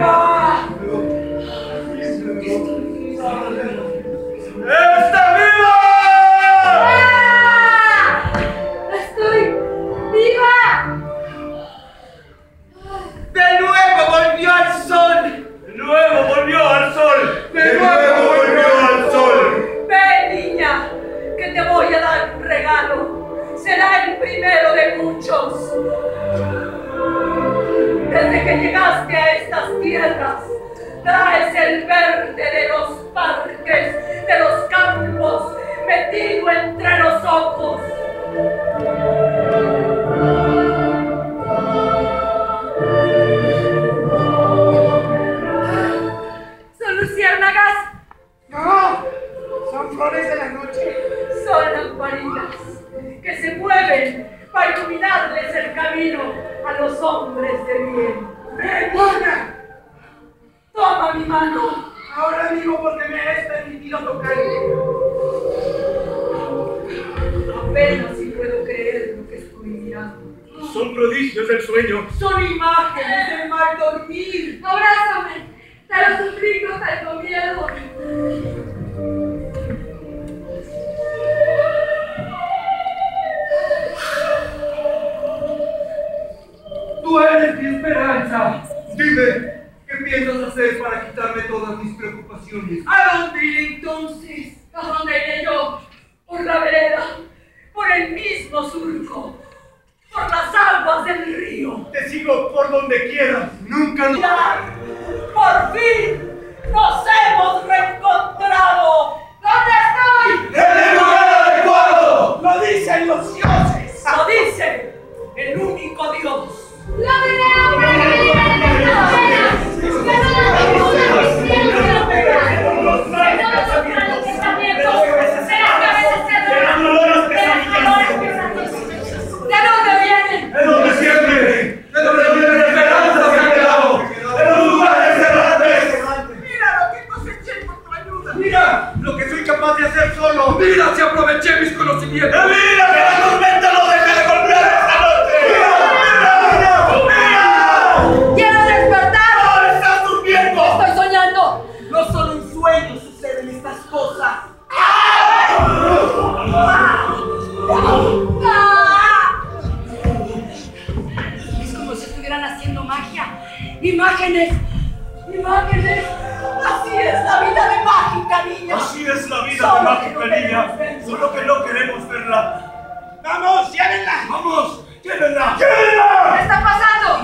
viva! ¡Está viva! ¡Estoy viva! ¡De nuevo volvió al sol! ¡De nuevo volvió al sol! ¡De nuevo volvió al sol! Ven, niña, que te voy a dar un regalo. Será el primero de muchos. Desde que llegaste a estas tierras, traes el verde de los parques, de los campos, metido entre los ojos. ¿Son luciérnagas? ¡No! ¡Son flores de la noche! Son lamparitas que se mueven para iluminarles el camino a los hombres de bien. ¡Hermana! Toma mi mano. Ahora digo porque me es permitido tocarte. Apenas si puedo creer lo que estoy mirando. Son prodigios del sueño. Son imágenes del mal dormir. Abrázame, te lo suplico, tengo miedo. Tú eres mi esperanza. Dime, ¿qué piensas hacer para quitarme todas mis preocupaciones? ¿A dónde iré entonces? ¿A dónde iré yo? Por la vereda, por el mismo surco, por las aguas del río. Te sigo por donde quieras. Nunca lo... ¡Ya! ¡Por fin! ¡Nos hemos reencontrado! ¿Dónde estoy? ¡En el lugar adecuado! ¡Lo dicen los dioses! ¡Lo dice el único Dios! ¡Mira si aproveché mis conocimientos! ¡Mira que la tormenta no deja de golpear esta noche! ¡Mira! ¡Quiero despertar! ¡No estás durmiendo! ¡Estoy soñando! No solo en sueños suceden estas cosas. Es como si estuvieran haciendo magia. ¡Imágenes! ¡Imágenes! ¡Así es la vida de mágica, niña! Así es la vida de mágica, niña. Solo que no queremos verla. ¡Vamos, llévenla! ¡Vamos, llévenla! ¡Llévenla! ¿Qué está pasando?